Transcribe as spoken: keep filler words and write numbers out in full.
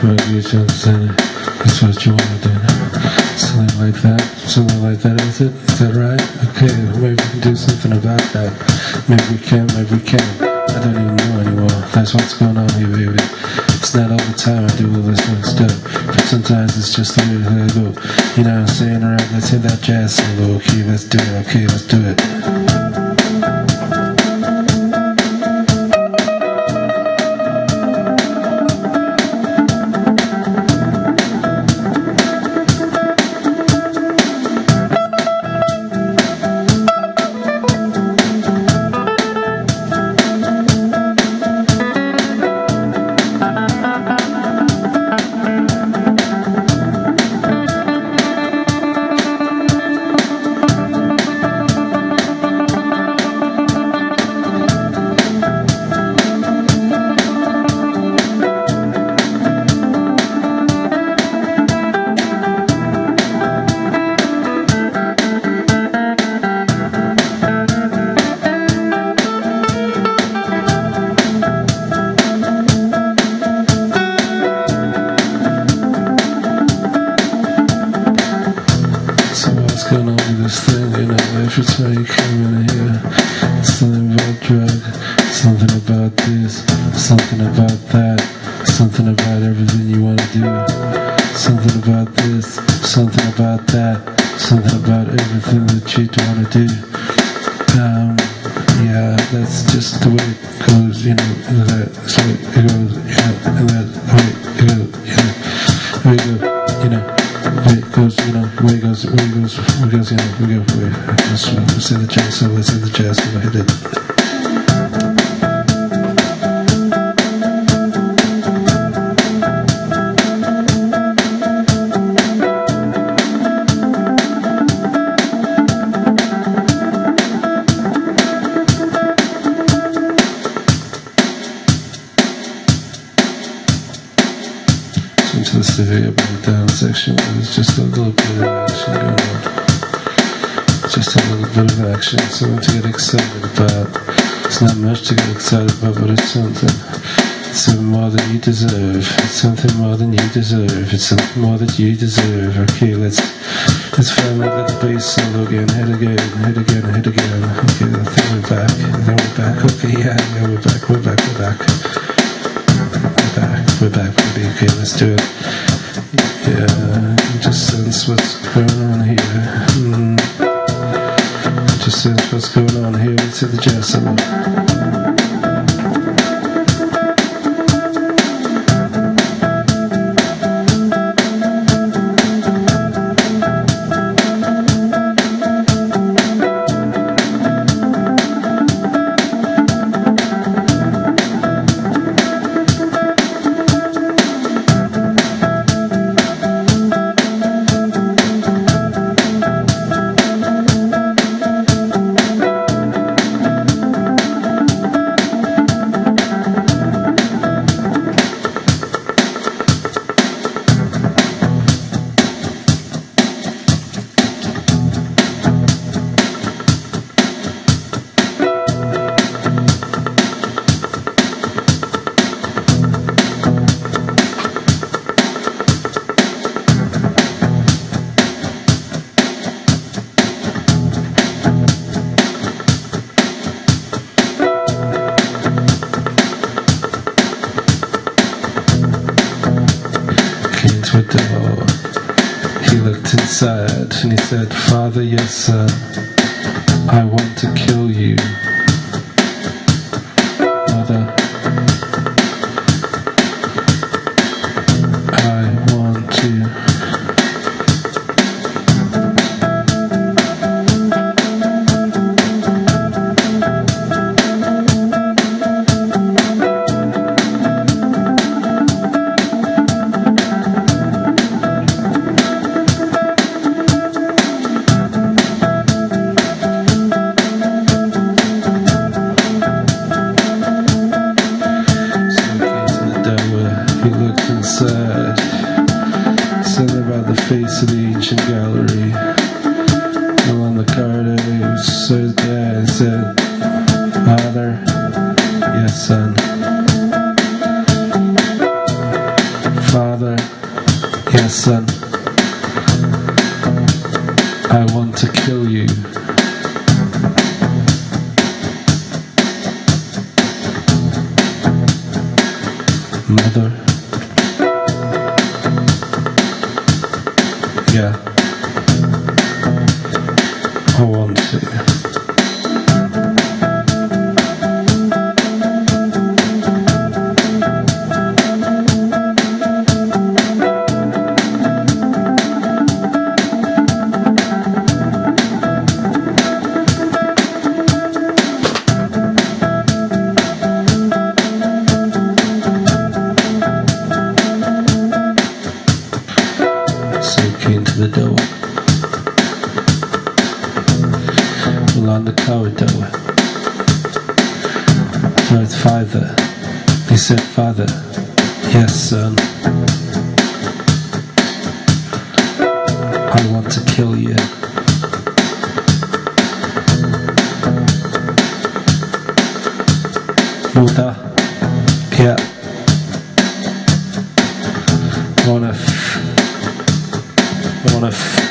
Might be something, that's what you want to do. Something like that, something like that, is it? Is that right? Okay, maybe we can do something about that. Maybe we can, maybe we can. I don't even know anymore. That's what's going on here, baby. It's not all the time I do all this fun stuff, but sometimes it's just the way I go. You know what I'm saying? Alright, let's hit that jazz solo. Okay, let's do it. Okay, let's do it. Going on with this thing, you know, every time you come in here, something about drug, something about this, something about that, something about everything you want to do, something about this, something about that, something about everything that you want to do. Um, yeah, that's just the way it goes, you know, that's the way it goes, you know, and that's the way it goes, you know, the way it goes, you know. Way it goes, you know, way it goes, way it goes, way it goes, you know, we go, we let's, let's hit the jazz, so let's hit the jazz, so hit it. Into the severe breakdown section, there's just a little bit of action going on. Just a little bit of action, something to get excited about. It's not much to get excited about, but it's something. It's something more than you deserve. It's something more than you deserve. It's something more that you deserve. Okay, let's let's finally let the bass solo again. Hit again, hit again, hit again. Okay, I think we're back. I think we're back. Okay, yeah, yeah, we're back, we're back, we're back. We're back, we're back, baby. Okay, let's do it. Yeah, just sense what's going on here. Mm. Just sense what's going on here. Let's hit the jazz solo. To a door. He looked inside and he said, "Father, yes son, I want to kill you." Mother, I want to. He looked inside, something about the face of the ancient gallery. Along the corridor, he saw his dad and said, "Father, yes son, Father, yes son, I want to kill you. Mother, yeah, I want to. Into the door, along the corridor, towards father. He said, Father, yes son, I want to kill you. Mother, yeah, I wanna f I wanna f